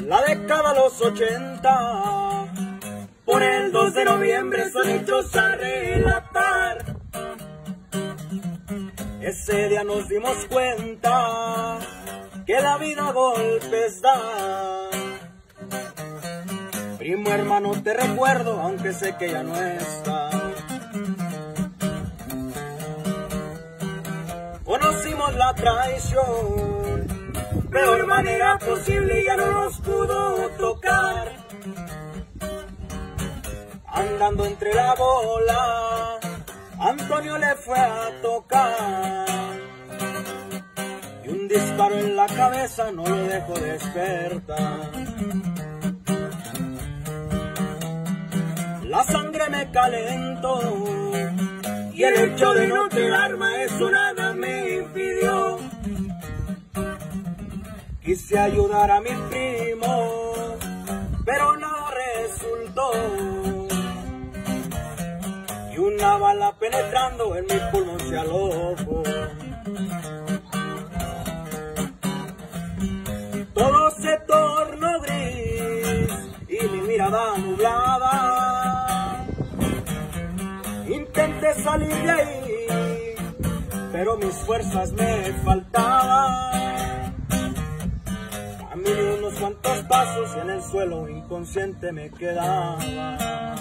La década de los 80, por el 2 de noviembre son hechos a relatar. Ese día nos dimos cuenta que la vida a golpes da. Primo hermano, te recuerdo, aunque sé que ya no está. Conocimos la traición, peor manera posible, y ya no nos pudo tocar. Andando entre la bola, Antonio le fue a tocar, y un disparo en la cabeza no lo dejó despertar. La sangre me calentó, y el hecho de no tener arma, eso nada me impidió. Quise ayudar a mi primo, pero nada resultó. Y una bala penetrando en mi pulmón se alojó. Todo se tornó gris y mi mirada nublada. Intenté salir de ahí, pero mis fuerzas me faltaban. Caminé unos cuantos pasos y en el suelo inconsciente me quedaba.